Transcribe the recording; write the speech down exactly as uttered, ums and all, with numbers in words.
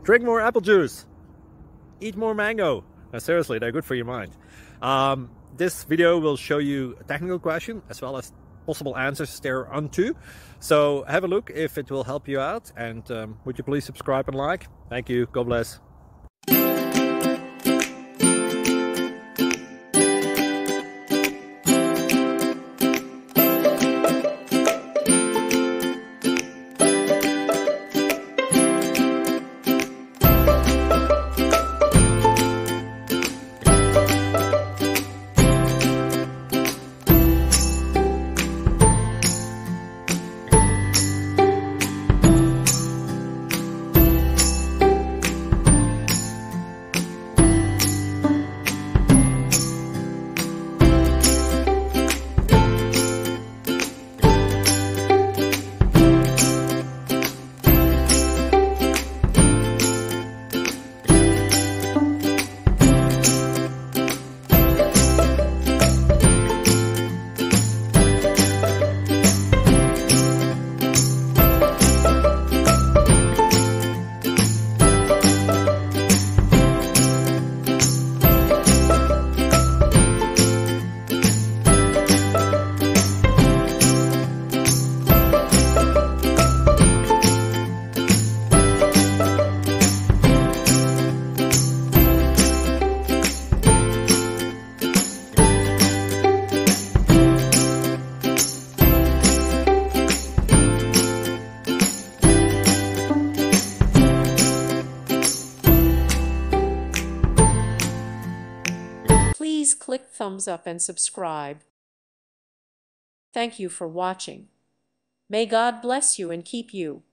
drink more apple juice, eat more mango. Now, seriously, they're good for your mind. Um, this video will show you a technical question as well as possible answers thereunto. So have a look if it will help you out, and um, would you please subscribe and like? Thank you. God bless. Please click thumbs up and subscribe. Thank you for watching. May God bless you and keep you.